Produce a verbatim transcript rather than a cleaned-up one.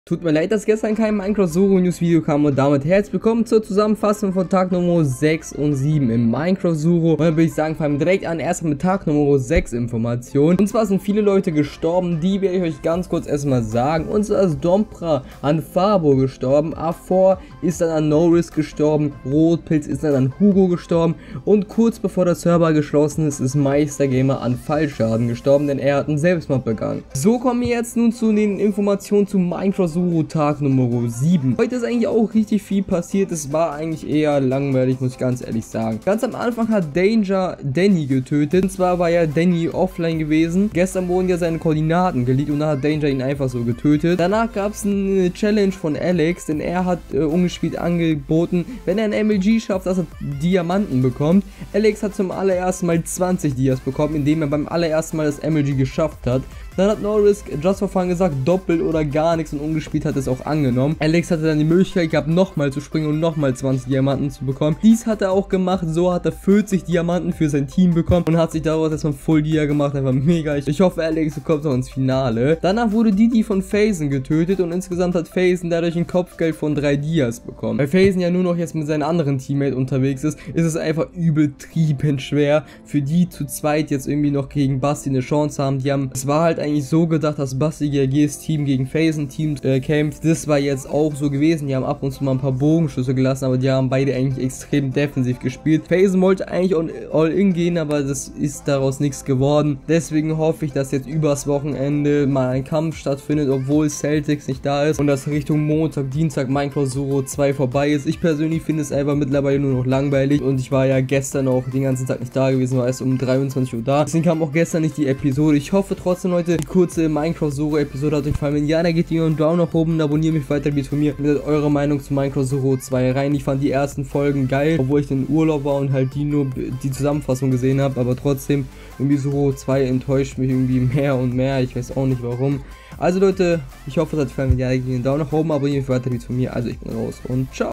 Tut mir leid, dass gestern kein Minecraft Zoro News Video kam und damit herzlich willkommen zur Zusammenfassung von Tag Nummer sechs und sieben im Minecraft Zoro. Und dann würde ich sagen, fangen wir direkt an, erstmal mit Tag Nummer sechs Informationen. Und zwar sind viele Leute gestorben, die werde ich euch ganz kurz erstmal sagen. Und zwar ist Dompra an Fabo gestorben, A vier ist dann an No-Risk gestorben, Rotpilz ist dann an Hugo gestorben und kurz bevor der Server geschlossen ist, ist Meistergamer an Fallschaden gestorben, denn er hat einen Selbstmord begangen. So kommen wir jetzt nun zu den Informationen zu Minecraft Zoro Tag Nummer sieben. Heute ist eigentlich auch richtig viel passiert. Es war eigentlich eher langweilig, muss ich ganz ehrlich sagen. Ganz am Anfang hat Danger Danny getötet. Und zwar war ja Danny offline gewesen. Gestern wurden ja seine Koordinaten geleakt und dann hat Danger ihn einfach so getötet. Danach gab es eine Challenge von Alex, denn er hat äh, ungespielt angeboten, wenn er ein M L G schafft, dass er Diamanten bekommt. Alex hat zum allerersten Mal zwanzig Dias bekommen, indem er beim allerersten Mal das M L G geschafft hat. Dann hat No-Risk Just for Fun gesagt, doppelt oder gar nichts, und ungespielt hat es auch angenommen. Alex hatte dann die Möglichkeit gehabt, nochmal zu springen und nochmal zwanzig Diamanten zu bekommen. Dies hat er auch gemacht, so hat er vierzig Diamanten für sein Team bekommen und hat sich daraus erstmal Full Dia gemacht, einfach mega. Ich hoffe, Alex kommt noch ins Finale. Danach wurde Didi von Phasen getötet und insgesamt hat Phasen dadurch ein Kopfgeld von drei Dias bekommen. Weil Phasen ja nur noch jetzt mit seinem anderen Teammate unterwegs ist, ist es einfach übertrieben schwer für die zu zweit jetzt irgendwie noch gegen Basti eine Chance haben. Die haben, es war halt eigentlich so gedacht, dass Basti G R Gs Team gegen Phasen Team äh, kämpft. Das war jetzt auch so gewesen. Die haben ab und zu mal ein paar Bogenschüsse gelassen, aber die haben beide eigentlich extrem defensiv gespielt. Phasen wollte eigentlich all-in gehen, aber das ist daraus nichts geworden. Deswegen hoffe ich, dass jetzt übers Wochenende mal ein Kampf stattfindet, obwohl Celtics nicht da ist und dass Richtung Montag, Dienstag Minecraft Zoro zwei vorbei ist. Ich persönlich finde es einfach mittlerweile nur noch langweilig und ich war ja gestern auch den ganzen Tag nicht da gewesen, war erst um dreiundzwanzig Uhr da. Deswegen kam auch gestern nicht die Episode. Ich hoffe trotzdem, Leute, die kurze Minecraft Zoro Episode hat euch gefallen. Wenn ja, dann geht ihr einen Daumen nach oben und abonniert mich weiter, wie von mir. Und sagt eure Meinung zu Minecraft Zoro zwei rein. Ich fand die ersten Folgen geil, obwohl ich in Urlaub war und halt die nur die Zusammenfassung gesehen habe, aber trotzdem irgendwie Zoro zwei enttäuscht mich irgendwie mehr und mehr. Ich weiß auch nicht warum. Also Leute, ich hoffe, es hat euch gefallen. Wenn ja, dann geht einen Daumen nach oben, abonniert mich weiter, wie von mir. Also ich bin raus und ciao.